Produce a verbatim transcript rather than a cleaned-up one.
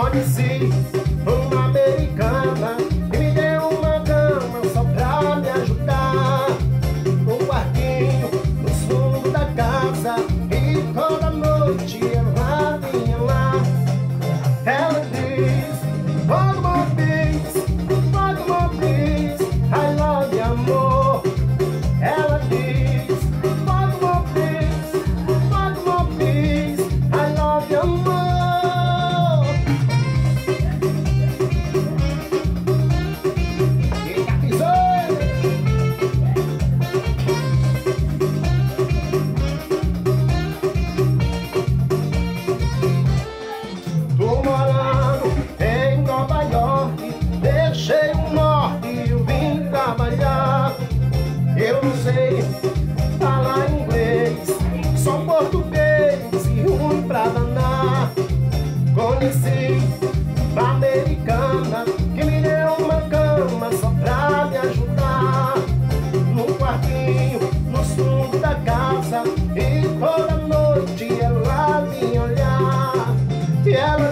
Conheci uma americana que me deu uma cama só pra me ajudar. Um quartinho no fundo da casa e toda noite ela vinha lá. Ela diz, one more please, one more please, I love you, amor. Ela diz, one more please, one more please, I love you, amor. Tô morando em Nova York, deixei o norte e eu vim trabalhar. Eu não sei falar inglês, só português e ruim pra danar. Conheci uma americana que me deu uma cama só pra me ajudar. Num quartinho no fundo da casa e toda noite ela vinha olhar. E ela